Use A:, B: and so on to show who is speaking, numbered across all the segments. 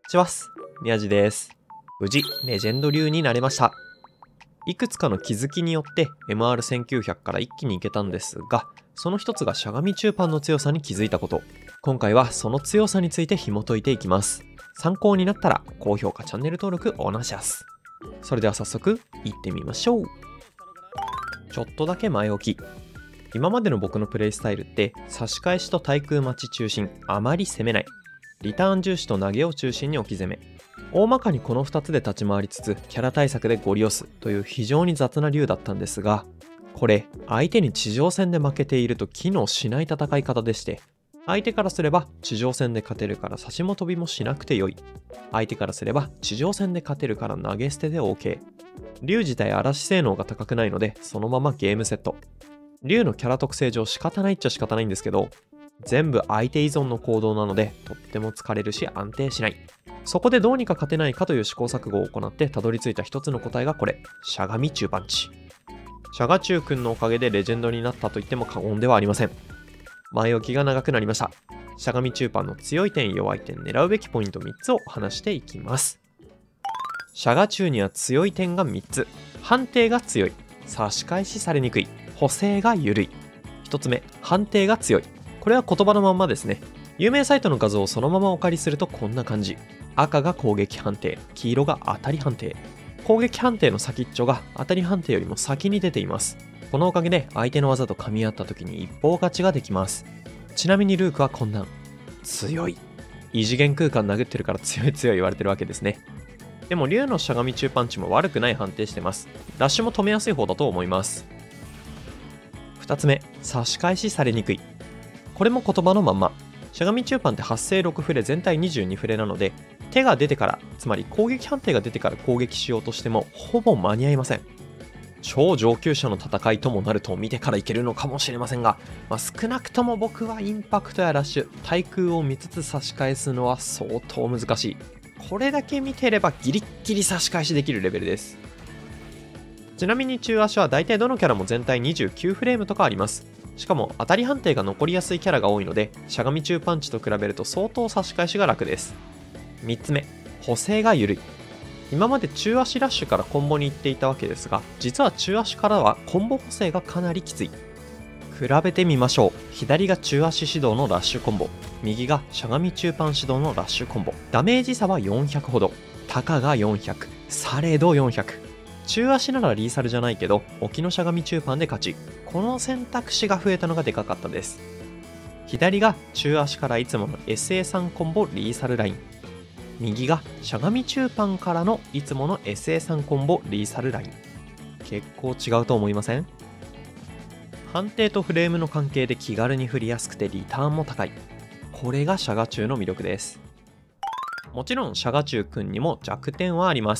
A: ちはっす。宮地です。無事、レジェンド流になれました。いくつかの気づきによって MR1900 から一気にいけたんですが、その一つがしゃがみ中盤の強さに気づいたこと。今回はその強さについて紐解いていきます。参考になったら高評価、チャンネル登録お願いします。それでは早速、行ってみましょう。ちょっとだけ前置き。今までの僕のプレイスタイルって差し返しと対空待ち中心、あまり攻めない。リターン重視と投げを中心に置き攻め。大まかにこの2つで立ち回りつつキャラ対策でゴリ押すという非常に雑な流だったんですが、これ相手に地上戦で負けていると機能しない戦い方でして、相手からすれば地上戦で勝てるから差しも飛びもしなくてよい、相手からすれば地上戦で勝てるから投げ捨てで OK。 竜自体嵐性能が高くないのでそのままゲームセット。竜のキャラ特性上仕方ないっちゃ仕方ないんですけど、全部相手依存の行動なのでとっても疲れるし安定しない。そこでどうにか勝てないかという試行錯誤を行ってたどり着いた一つの答えがこれ、しゃがみ中パンチ。しゃが中くんのおかげでレジェンドになったと言っても過言ではありません。前置きが長くなりました。しゃがみ中パンの強い点弱い点狙うべきポイント3つを話していきます。しゃが中には強い点が3つ。判定が強い、差し返しされにくい、補正が緩い。1つ目、判定が強い。これは言葉のまんまですね。有名サイトの画像をそのままお借りするとこんな感じ。赤が攻撃判定、黄色が当たり判定。攻撃判定の先っちょが当たり判定よりも先に出ています。このおかげで相手の技と噛み合った時に一方勝ちができます。ちなみにルークはこんなん。強い。異次元空間殴ってるから強い言われてるわけですね。でも竜のしゃがみ中パンチも悪くない判定してます。ラッシュも止めやすい方だと思います。2つ目、差し返しされにくい。これも言葉のまんま。しゃがみ中盤って発生6フレ全体22フレなので、手が出てから、つまり攻撃判定が出てから攻撃しようとしてもほぼ間に合いません。超上級者の戦いともなると見てからいけるのかもしれませんが、少なくとも僕はインパクトやラッシュ、対空を見つつ差し返すのは相当難しい。これだけ見てればギリッギリ差し返しできるレベルです。ちなみに中足は大体どのキャラも全体29フレームとかあります。しかも当たり判定が残りやすいキャラが多いので、しゃがみ中パンチと比べると相当差し返しが楽です。3つ目、補正が緩い。今まで中足ラッシュからコンボに行っていたわけですが、実は中足からはコンボ補正がかなりきつい。比べてみましょう。左が中足指導のラッシュコンボ、右がしゃがみ中パン指導のラッシュコンボ。ダメージ差は400ほど、たかが400、されど400。中足ならリーサルじゃないけど沖のしゃがみ中パンで勝ち。この選択肢が増えたのがでかかったです。左が中足からいつもの SA3 コンボリーサルライン、右がしゃがみ中パンからのいつもの SA3 コンボリーサルライン。結構違うと思いません？判定とフレームの関係で気軽に振りやすくてリターンも高い。これがしゃが中の魅力です。もちろんしゃが中くんにも弱点はあります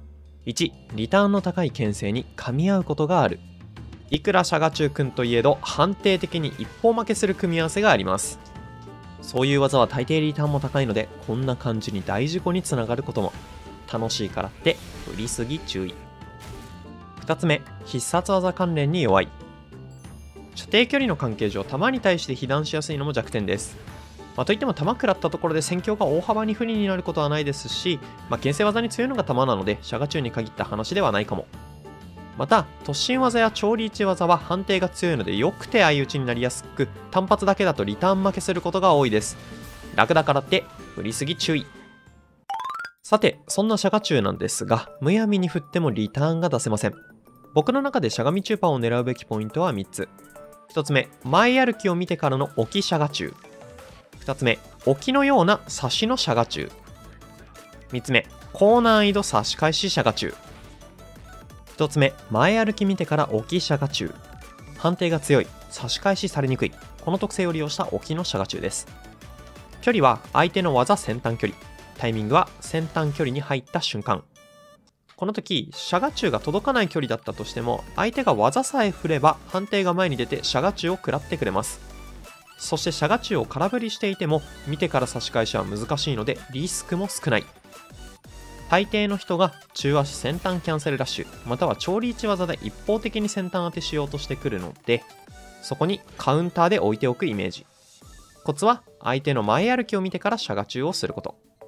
A: 。1、リターンの高い牽制に噛み合うことがある。いくらしゃが中くんといえど判定的に一方負けする組み合わせがあります。そういう技は大抵リターンも高いので、こんな感じに大事故につながることも。楽しいからって振りすぎ注意。2つ目、必殺技関連に弱い。射程距離の関係上弾に対して被弾しやすいのも弱点です。といっても弾食らったところで戦況が大幅に不利になることはないですし、牽制技に強いのが弾なのでしゃが中に限った話ではないかも。また突進技や超リーチ技は判定が強いのでよくて相打ちになりやすく、単発だけだとリターン負けすることが多いです。楽だからって振りすぎ注意。さて、そんなしゃが中なんですが、むやみに振ってもリターンが出せません。僕の中でしゃがみ中パンを狙うべきポイントは3つ。1つ目、前歩きを見てからの置きしゃが中。2つ目、置きのような差しのしゃが中。3つ目、高難易度差し返ししゃが中。1つ目、前歩き見てから置きしゃが中。判定が強い、差し返しされにくい、この特性を利用した置きのしゃが中です。距離は相手の技先端距離、タイミングは先端距離に入った瞬間。この時しゃが中が届かない距離だったとしても、相手が技さえ振れば判定が前に出てしゃが中を食らってくれます。そしてしゃが中を空振りしていても見てから差し返しは難しいのでリスクも少ない。大抵の人が中足先端キャンセルラッシュまたは超リーチ技で一方的に先端当てしようとしてくるので、そこにカウンターで置いておくイメージ。コツは相手の前歩きを見てからしゃが中をすること。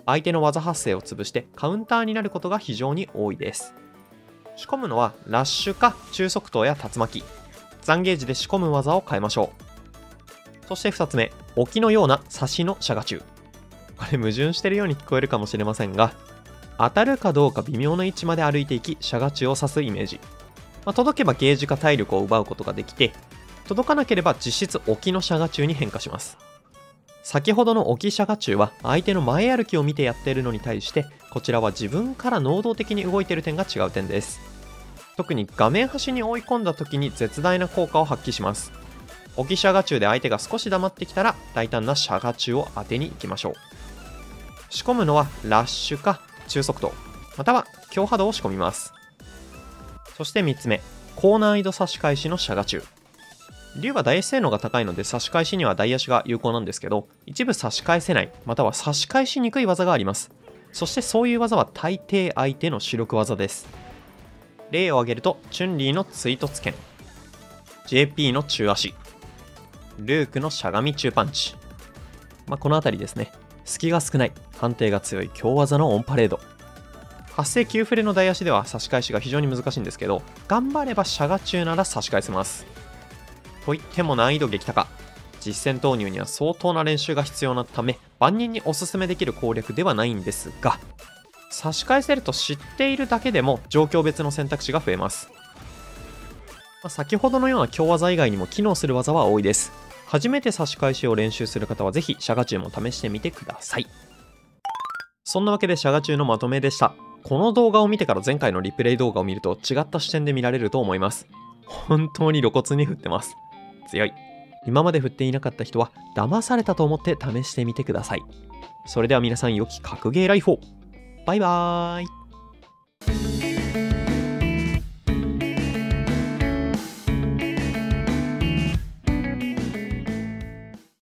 A: 相手の技発生を潰してカウンターになることが非常に多いです。仕込むのはラッシュか中速投や竜巻。残ゲージで仕込む技を変えましょう。そして2つ目、沖のような差しの射我中。これ矛盾してるように聞こえるかもしれませんが、当たるかどうか微妙な位置まで歩いていき射我中を刺すイメージ。届けばゲージか体力を奪うことができて、届かなければ実質沖の射我中に変化します。先ほどの沖射我中は相手の前歩きを見てやっているのに対して、こちらは自分から能動的に動いている点が違う点です。特に画面端に追い込んだ時に絶大な効果を発揮します。沖射我中で相手が少し黙ってきたら大胆な射我中を当てに行きましょう。仕込むのはラッシュか中速投、または強波動を仕込みます。そして3つ目、高難易度差し返しの射我中。竜はダイヤ性能が高いので差し返しにはダイヤシが有効なんですけど、一部差し返せない、または差し返しにくい技があります。そしてそういう技は大抵相手の主力技です。例を挙げると、チュンリーの追突剣、JP の中足、ルークのしゃがみ中パンチ。この辺りですね。隙が少ない、判定が強い強技のオンパレード。発生9フレの台足では差し返しが非常に難しいんですけど、頑張れば射我中なら差し返せます。といっても難易度激高。実戦投入には相当な練習が必要なため、万人におすすめできる攻略ではないんですが、差し返せると知っているだけでも状況別の選択肢が増えます。先ほどのような強技以外にも機能する技は多いです。初めて差し返しを練習する方はぜひ射我中も試してみてください。そんなわけで射我中のまとめでした。この動画を見てから前回のリプレイ動画を見ると違った視点で見られると思います。本当に露骨に振ってます。強い。今まで振っていなかった人は騙されたと思って試してみてください。それでは皆さん良き格ゲーライフを。バイバーイ。